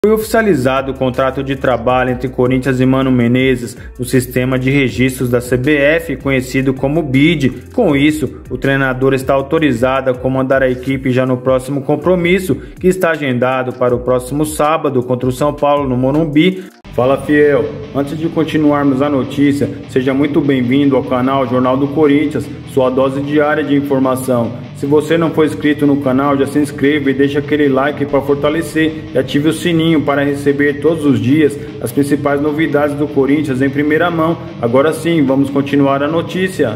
Foi oficializado o contrato de trabalho entre Corinthians e Mano Menezes no sistema de registros da CBF, conhecido como BID. Com isso, o treinador está autorizado a comandar a equipe já no próximo compromisso, que está agendado para o próximo sábado contra o São Paulo no Morumbi. Fala, fiel! Antes de continuarmos a notícia, seja muito bem-vindo ao canal Jornal do Corinthians, sua dose diária de informação. Se você não for inscrito no canal, já se inscreva e deixa aquele like para fortalecer e ative o sininho para receber todos os dias as principais novidades do Corinthians em primeira mão. Agora sim, vamos continuar a notícia.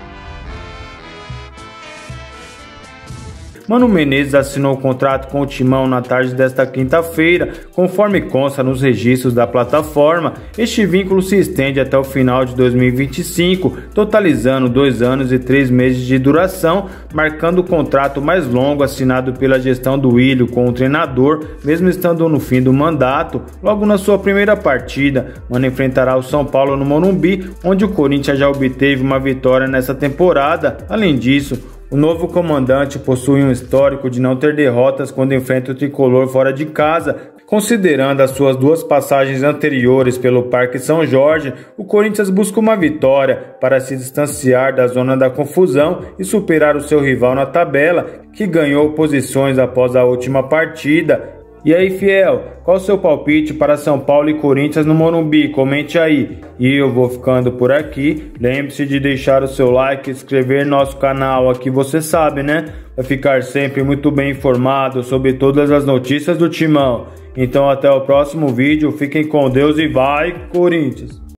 Mano Menezes assinou o contrato com o Timão na tarde desta quinta-feira, conforme consta nos registros da plataforma. Este vínculo se estende até o final de 2025, totalizando 2 anos e 3 meses de duração, marcando o contrato mais longo assinado pela gestão do Ilho com o treinador, mesmo estando no fim do mandato. Logo na sua primeira partida, Mano enfrentará o São Paulo no Morumbi, onde o Corinthians já obteve uma vitória nessa temporada. Além disso, o novo comandante possui um histórico de não ter derrotas quando enfrenta o tricolor fora de casa. Considerando as suas 2 passagens anteriores pelo Parque São Jorge, o Corinthians busca uma vitória para se distanciar da zona da confusão e superar o seu rival na tabela, que ganhou posições após a última partida. E aí, fiel, qual o seu palpite para São Paulo e Corinthians no Morumbi? Comente aí. E eu vou ficando por aqui. Lembre-se de deixar o seu like e inscrever no nosso canal aqui, você sabe, né? Vai ficar sempre muito bem informado sobre todas as notícias do Timão. Então até o próximo vídeo, fiquem com Deus e vai, Corinthians!